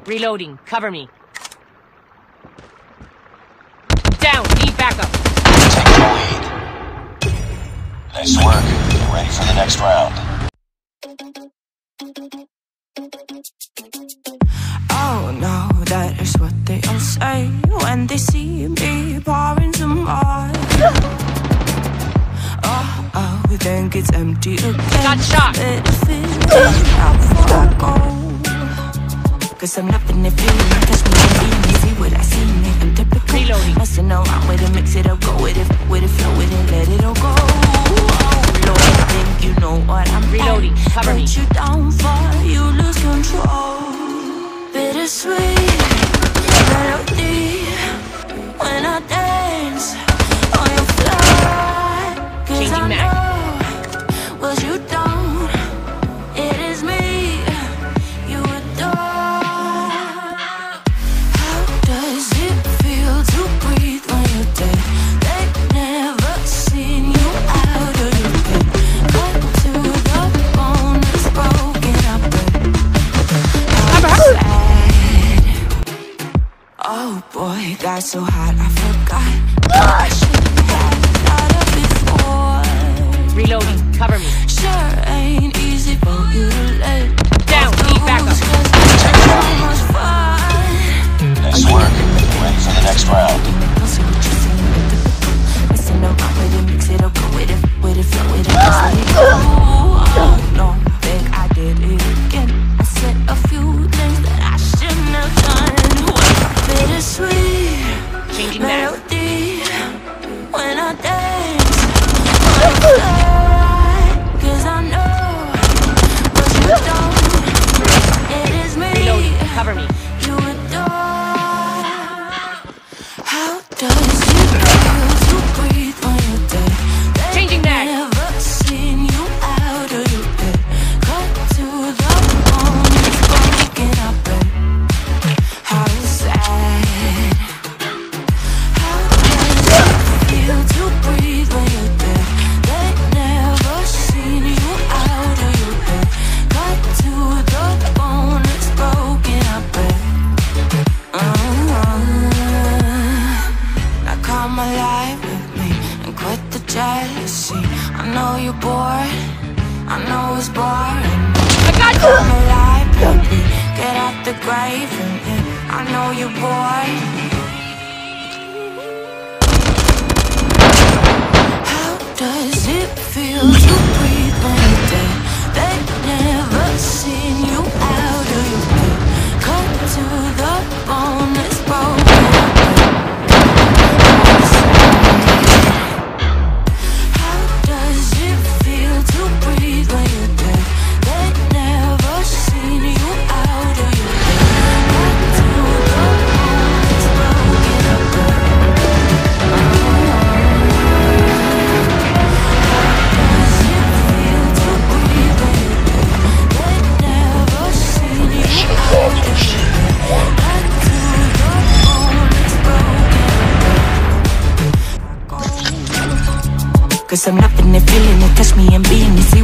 Reloading. Cover me. Down. Need backup. Taking the lead. Nice work. Get ready for the next round. Oh no, that is what they all say when they see me pouring some more. Oh, we think it's empty again. Got shot. Let it fill out before I go. Cause I'm loving it, feeling it, touch me and easy what I see me. I'm typical. Reloading. Messing around with it, mix it up, go with it, flow with it, let it all go. Oh Lord, I think you know what I'm Reloading. at. Cover me. Put you down for you lose control. Bittersweet melody when I dance on your fly. Cause Changing I mag. know what you don't. It is me you adore. How does it feel to breathe when you're dead? They've never seen you out of your bed. Cut to the bone, it's broken up. Oh boy, got so hot I forgot. I shouldn't have thought of before. Reloading. Cover me. Sure ain't easy for you to let Down. Need backup. so much fun. Nice work. Get ready for the next round. Don't see what you see, messing around with it, mix it up, go with it, flow with it, just let it go. Oh no, think I did it again. I said a few things that I shouldn't have done. Bittersweet Changing mag. melody when I dance on the fly. Cause I know what you don't. It is me Reloading. Cover me. you adore. How does it feel to breathe when you're dead? Changing mag. Never seen you out of your bed. Cut to the bone, it's broken up. How sad. How does it feel to breathe when you're dead? They've never seen you out of your bed. Cut to the bone, it's broken up. Now come alive with me and quit the jealousy. I know you're bored, I know it's boring. I got you. Come alive, baby, get out the grave and I know you're bored. How does it feel to breathe when you're dead? They've never seen you out of your bed. Cut to the bone, it's broken. How does it feel to breathe when you're dead? They've never seen you out of your bed. Cut to the bone, it's broken up. Cause I'm loving it, feeling it, touch me and being it.